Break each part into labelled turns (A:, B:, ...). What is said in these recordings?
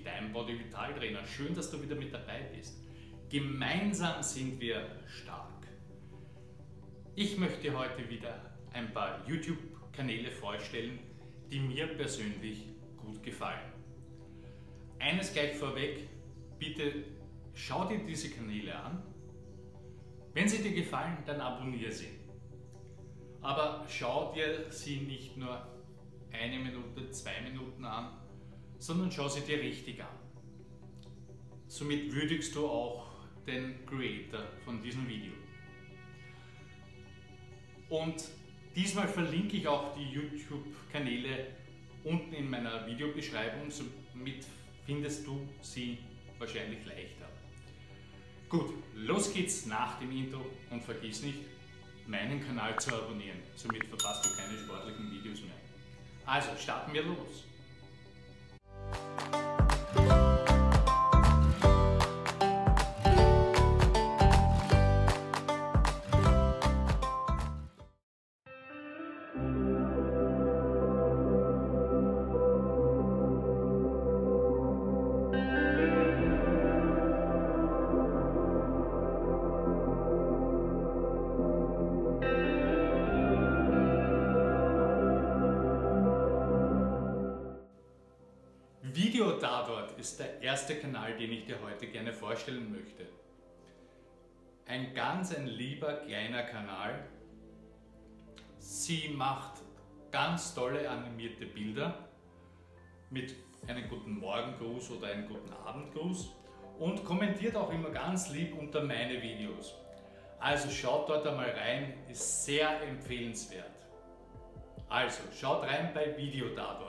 A: dein Body Vital Trainer. Schön, dass du wieder mit dabei bist. Gemeinsam sind wir stark. Ich möchte heute wieder ein paar YouTube-Kanäle vorstellen, die mir persönlich gut gefallen. Eines gleich vorweg, bitte schau dir diese Kanäle an. Wenn sie dir gefallen, dann abonniere sie. Aber schau dir sie nicht nur 1 Minute, 2 Minuten an, sondern schau sie dir richtig an. Somit würdigst du auch den Creator von diesem Video. Und diesmal verlinke ich auch die YouTube-Kanäle unten in meiner Videobeschreibung, somit findest du sie wahrscheinlich leichter. Gut, los geht's nach dem Intro und vergiss nicht, meinen Kanal zu abonnieren, somit verpasst du keine sportlichen Videos mehr. Also starten wir los! Videotatort ist der erste Kanal, den ich dir heute gerne vorstellen möchte. Ein lieber kleiner Kanal. Sie macht ganz tolle animierte Bilder mit einem guten Morgengruß oder einem guten Abendgruß und kommentiert auch immer ganz lieb unter meine Videos. Also schaut dort einmal rein, ist sehr empfehlenswert. Also schaut rein bei Videotatort.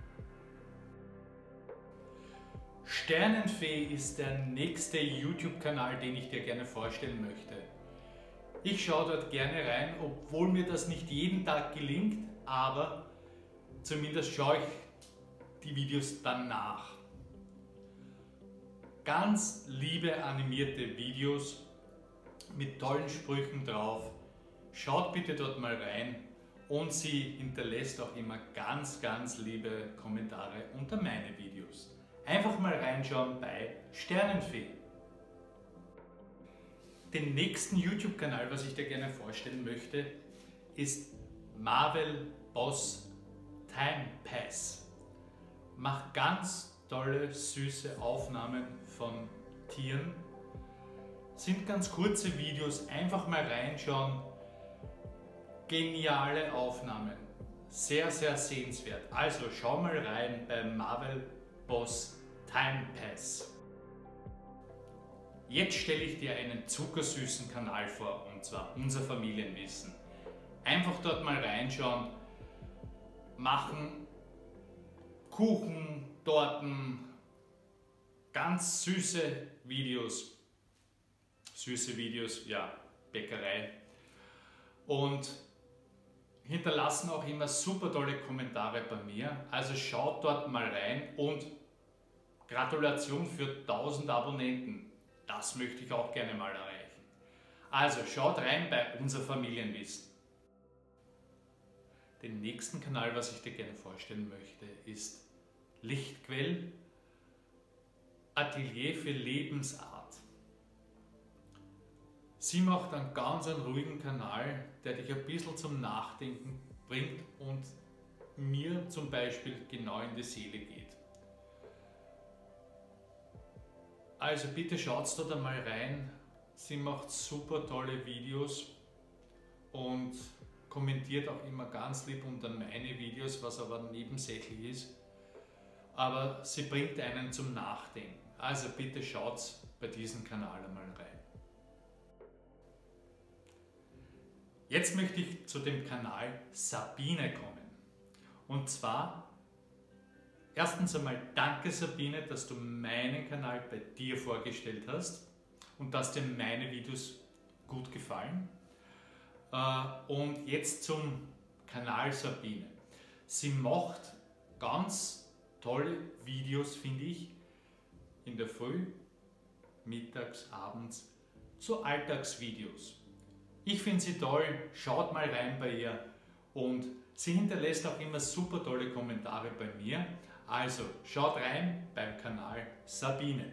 A: Sternenfee ist der nächste YouTube-Kanal, den ich dir gerne vorstellen möchte. Ich schaue dort gerne rein, obwohl mir das nicht jeden Tag gelingt, aber zumindest schaue ich die Videos dann nach. Ganz liebe animierte Videos mit tollen Sprüchen drauf. Schaut bitte dort mal rein und sie hinterlässt auch immer ganz liebe Kommentare unter meine Videos. Einfach mal reinschauen bei Sternenfee. Den nächsten YouTube-Kanal, was ich dir gerne vorstellen möchte, ist Marvel Boss Time Pass. Macht ganz tolle, süße Aufnahmen von Tieren. Sind ganz kurze Videos, einfach mal reinschauen. Geniale Aufnahmen. Sehr sehenswert. Also schau mal rein bei Marvel Boss Time Pass. Jetzt stelle ich dir einen zuckersüßen Kanal vor, und zwar Unser Familienwissen. Einfach dort mal reinschauen, machen Kuchen, Torten, ganz süße Videos, ja, Bäckerei, und hinterlassen auch immer super tolle Kommentare bei mir. Also schaut dort mal rein und Gratulation für 1000 Abonnenten. Das möchte ich auch gerne mal erreichen. Also schaut rein bei Unser Familienwissen. Den nächsten Kanal, was ich dir gerne vorstellen möchte, ist Lichtquell Atelier für Lebensart. Sie macht einen ganz ruhigen Kanal, der dich ein bisschen zum Nachdenken bringt und mir zum Beispiel genau in die Seele geht. Also bitte schaut da mal rein. Sie macht super tolle Videos und kommentiert auch immer ganz lieb unter meine Videos, was aber nebensächlich ist. Aber sie bringt einen zum Nachdenken. Also bitte schaut bei diesem Kanal einmal rein. Jetzt möchte ich zu dem Kanal Sabine kommen. Und zwar, erstens einmal danke Sabine, dass du meinen Kanal bei dir vorgestellt hast und dass dir meine Videos gut gefallen. Und jetzt zum Kanal Sabine. Sie macht ganz tolle Videos, finde ich, in der Früh, mittags, abends, so Alltagsvideos. Ich finde sie toll, schaut mal rein bei ihr, und sie hinterlässt auch immer super tolle Kommentare bei mir. Also schaut rein beim Kanal Sabine.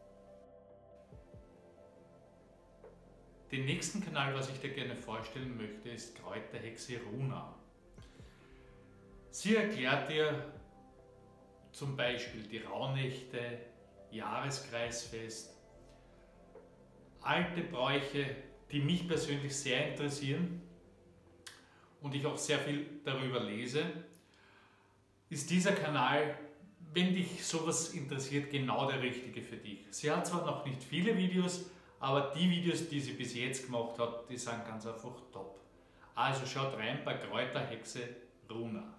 A: Den nächsten Kanal, was ich dir gerne vorstellen möchte, ist Kräuterhexe Runa. Sie erklärt dir zum Beispiel die Rauhnächte, Jahreskreisfest, alte Bräuche, die mich persönlich sehr interessieren und ich auch sehr viel darüber lese, ist dieser Kanal, wenn dich sowas interessiert, genau der richtige für dich. Sie hat zwar noch nicht viele Videos, aber die Videos, die sie bis jetzt gemacht hat, die sind ganz einfach top. Also schaut rein bei Kräuterhexe Runa.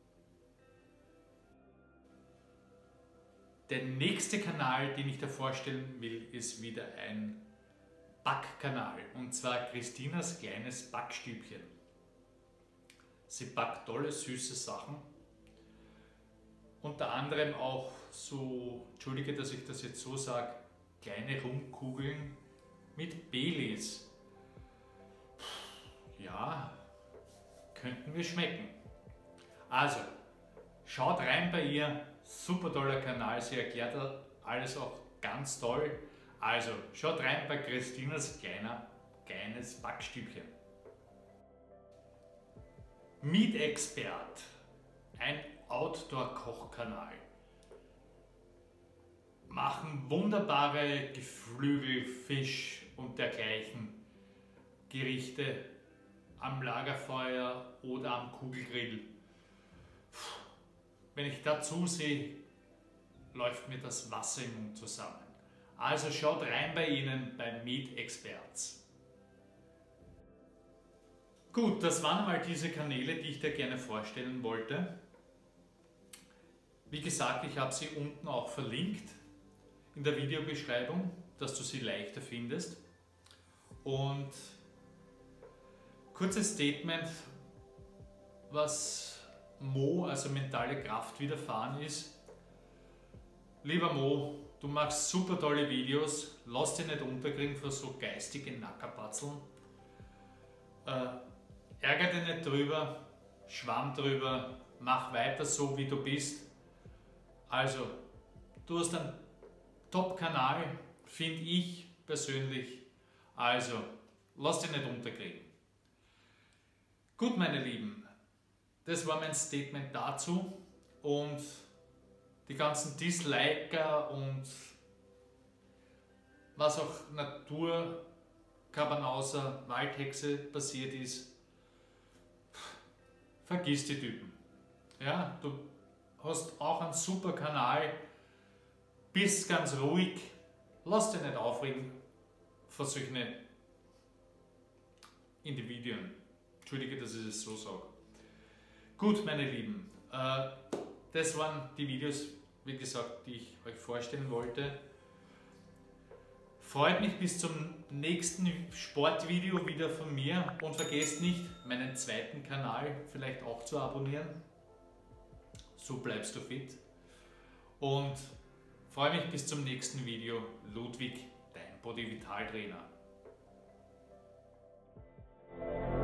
A: Der nächste Kanal, den ich dir vorstellen will, ist wieder ein Backkanal, und zwar Christinas kleines Backstübchen. Sie backt tolle, süße Sachen. Unter anderem auch so, entschuldige, dass ich das jetzt so sage, kleine Rumkugeln mit Baileys. Ja, könnten wir schmecken. Also, schaut rein bei ihr, super toller Kanal, sie erklärt alles auch ganz toll. Also, schaut rein bei Christinas kleines Backstübchen. Meat Expert, ein Outdoor-Kochkanal. Machen wunderbare Geflügel, Fisch und dergleichen Gerichte am Lagerfeuer oder am Kugelgrill. Wenn ich dazu sehe, läuft mir das Wasser im Mund zusammen. Also schaut rein bei ihnen, bei Meat Experts. Gut, das waren mal diese Kanäle, die ich dir gerne vorstellen wollte. Wie gesagt, ich habe sie unten auch verlinkt in der Videobeschreibung, dass du sie leichter findest. Und kurzes Statement, was Mo, also mentale Kraft, widerfahren ist. Lieber Mo, du machst super tolle Videos, lass dich nicht unterkriegen von so geistigen Nackerpatzeln. Ärger dich nicht drüber, schwamm drüber, mach weiter so wie du bist. Also, du hast einen Top-Kanal, finde ich persönlich. Also, lass dich nicht unterkriegen. Gut, meine Lieben, das war mein Statement dazu, und die ganzen Disliker und was auch Naturkabanauser, Waldhexe passiert ist, vergiss die Typen. Ja, du hast auch einen super Kanal, bist ganz ruhig, lass dich nicht aufregen von solchen Individuen. Entschuldige, dass ich es so sage. Gut, meine Lieben, das waren die Videos, wie gesagt, die ich euch vorstellen wollte. Freut mich bis zum nächsten Sportvideo wieder von mir, und vergesst nicht, meinen zweiten Kanal vielleicht auch zu abonnieren. So bleibst du fit. Und freue mich bis zum nächsten Video. Ludwig, dein Body Vital Trainer.